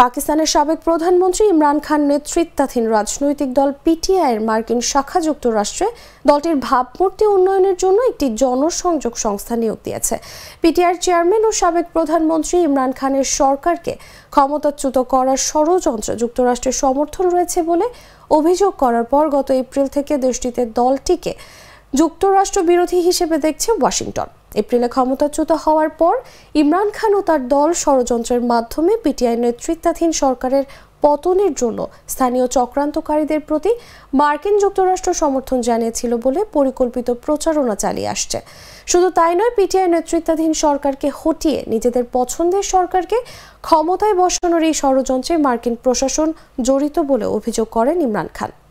পাকিস্তানের সাবেক প্রধানমন্ত্রী ইমরান খান নেতৃত্বাধীন রাজনৈতিক দল পিটিআইয়ের মার্কিন শাখা যুক্তরাষ্ট্রে দলটির ভাবমূর্তি উন্নয়নের জন্য একটি জনসংযোগ সংস্থা নিয়োগ দিয়েছে। পিটিআইয়ের চেয়ারম্যান ও সাবেক প্রধানমন্ত্রী ইমরান খানের সরকারকে ক্ষমতাচ্যুত করার ষড়যন্ত্রে যুক্তরাষ্ট্রের সমর্থন রয়েছে বলে অভিযোগ করার পর গত এপ্রিল থেকে দেশটিতে দলটিকে যুক্তরাষ্ট্র বিরোধী হিসেবে দেখছে ওয়াশিংটন। এপ্রিলে ক্ষমতাচ্যুত হওয়ার পর ইমরান খান ও তার দল ষড়যন্ত্রের মাধ্যমে পিটিআই নেতৃত্বাধীন সরকারের পতনের জন্য স্থানীয় চক্রান্তকারীদের প্রতি মার্কিন যুক্তরাষ্ট্র সমর্থন জানিয়েছিল বলে পরিকল্পিত প্রচারণা চালিয়ে আসছে। শুধু তাই নয়, পিটিআই নেতৃত্বাধীন সরকারকে হটিয়ে নিজেদের পছন্দের সরকারকে ক্ষমতায় বসানোর এই ষড়যন্ত্রে মার্কিন প্রশাসন জড়িত বলে অভিযোগ করেন ইমরান খান।